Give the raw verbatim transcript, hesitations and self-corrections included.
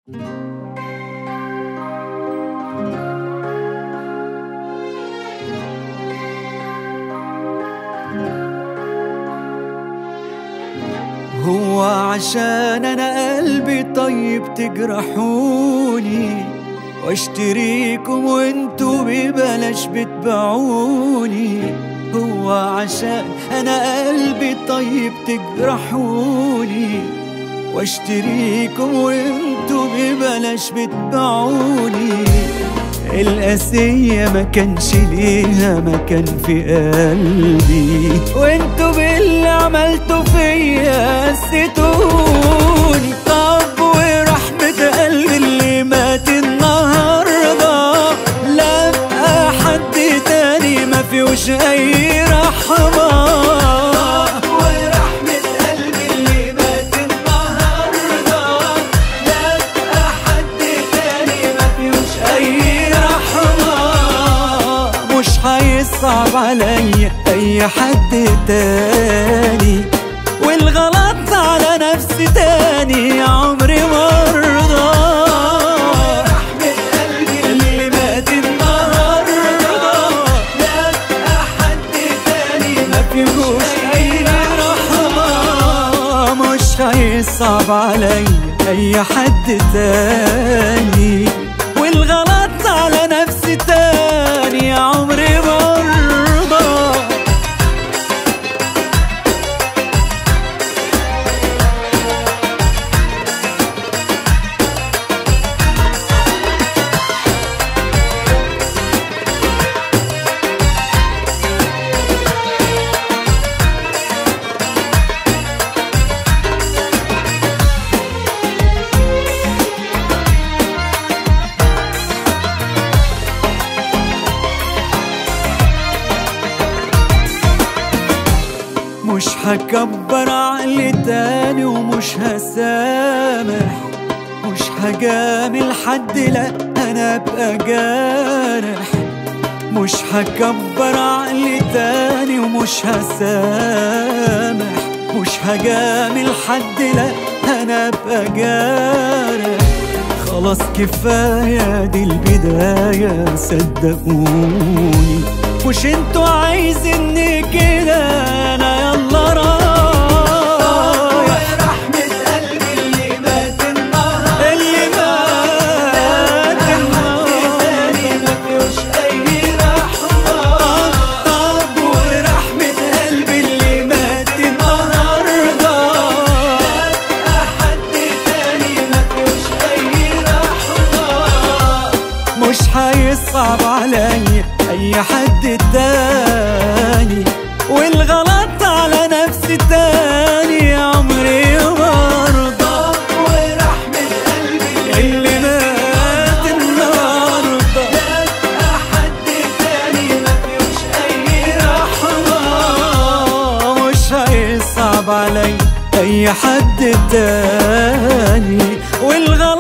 هو عشان انا قلبي طيب تجرحوني واشتريكم وانتوا ببلاش بتبيعوني؟ هو عشان انا قلبي طيب تجرحوني واشتريكم وانتوا ببلاش بتبيعوني؟ القاسية ما كانش ليها مكان في قلبي، وانتوا باللي عملتوا فيا قسيتوني. طب ورحمة قلبي اللي مات النهاردة لا بقى حد تاني ما فيهوش اي رحمة. هيصعب عليا اي حد تاني، والغلط على نفسي تاني يا عمري مرضى. رحمة قلبي اللي مات النهارده لا بقى حد تاني ما فيهوش اي رحمة. مش هيصعب عليا اي حد تاني، والغلط على نفسي تاني يا عمري مرضى. مش هكبر عقلي تاني ومش هسامح، مش هجامل حد لا انا ابقى جارح. مش هكبر عقلي تاني ومش هسامح، مش هجامل حد لا انا ابقى جارح. خلاص كفاية دي البداية صدقوني، مش انتوا عايزيني كده انا يلا رايح. رحمة قلبي اللي مات النهارده اللي مات النهارده ما فيهوش اي رحمة. طب ورحمة قلبي اللي مات النهارده لا حد تاني ما فيهوش اي رحمة. مش هيصعب عليا اي حد تاني، والغلط على نفسي تاني يا عمري مرضى. ورحمة قلبي اللي مات النهارده لا بقى حد تاني ما فيهوش اي رحمة. مش هيصعب علي اي حد تاني، والغلط